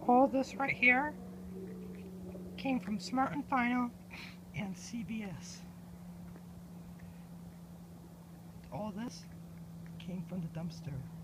All this right here came from Smart and Final and CVS. All this came from the dumpster.